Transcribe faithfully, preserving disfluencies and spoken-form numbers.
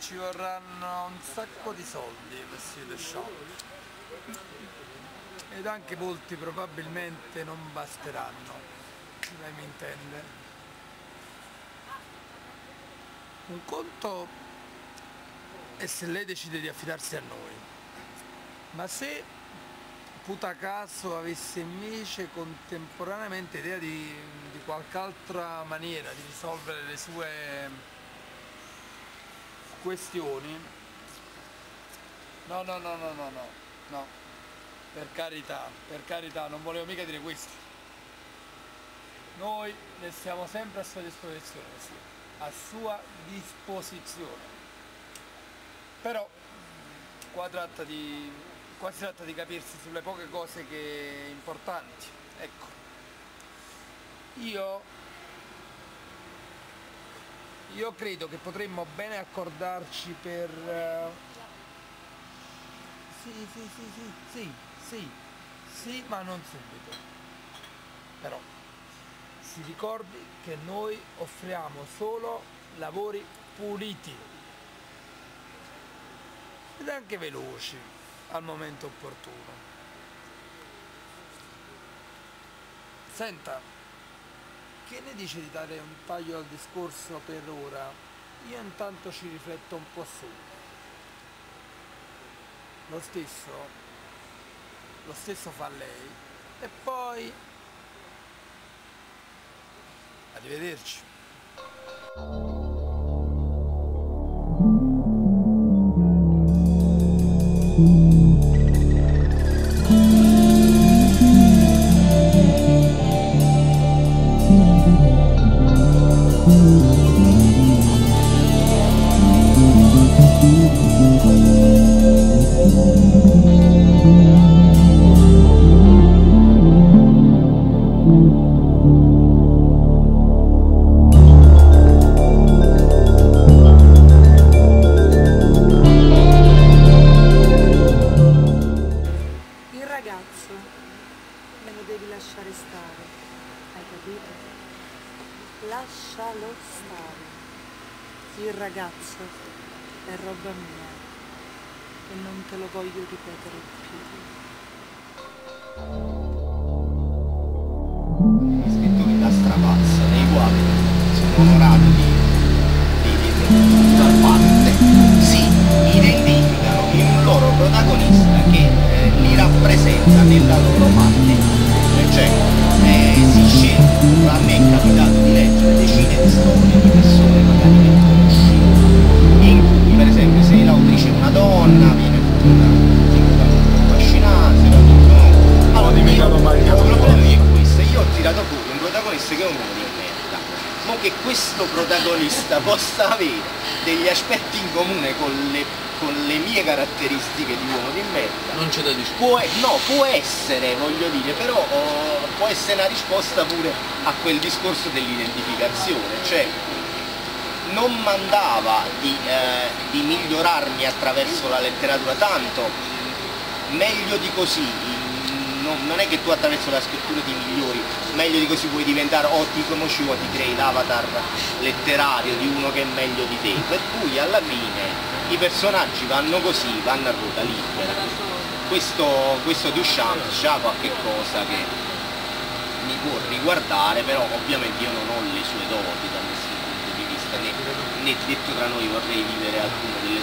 ci vorranno un sacco di soldi per Swedish Shop ed anche molti probabilmente non basteranno, lei mi intende. Un conto è se lei decide di affidarsi a noi, ma se puta caso avesse invece contemporaneamente idea di, di qualche altra maniera di risolvere le sue questioni, no no no no no no no per carità, per carità, non volevo mica dire questo. Noi ne siamo sempre a sua disposizione, sì, a sua disposizione, però qua tratta di qua si tratta di capirsi sulle poche cose che importanti. Ecco, io io credo che potremmo bene accordarci per uh... sì sì sì sì sì sì sì ma non subito. Però si ricordi che noi offriamo solo lavori puliti ed anche veloci al momento opportuno. Senta, che ne dice di dare un taglio al discorso per ora? Io intanto ci rifletto un po' su. Lo stesso, lo stesso fa lei. E poi arrivederci. Me lo devi lasciare stare, hai capito? Lascialo stare. Il ragazzo è roba mia e non te lo voglio ripetere più. Gli scrittori da strapazza, nei quali sono onorati di, di, di da parte, si identificano in un loro protagonista che eh, li rappresenta nella loro parte. Cioè, eh, si sceglie, a me è capitato di leggere decine di storie di persone magari che conosciuto, in cui per esempio se l'autrice è una donna viene tenuta affascinante, no, allora dimenticato mai il problema è questo, io ho tirato fuori un protagonista che è un uomo di merda, ma che questo protagonista possa avere degli aspetti in comune con le con le mie caratteristiche di uomo di merda non c'è da discutere. Può, no, può essere, voglio dire, però oh, può essere una risposta pure a quel discorso dell'identificazione, cioè non mandava di, eh, di migliorarmi attraverso la letteratura, tanto meglio di così, no, non è che tu attraverso la scrittura ti migliori, meglio di così puoi diventare, o ti conosci o ti crei l'avatar letterario di uno che è meglio di te, per cui alla fine i personaggi vanno così, vanno a ruota libera. Questo, questo Duchamp ha qualche cosa che mi può riguardare, però ovviamente io non ho le sue doti da nessun punto di vista, né, né detto tra noi vorrei vivere alcune delle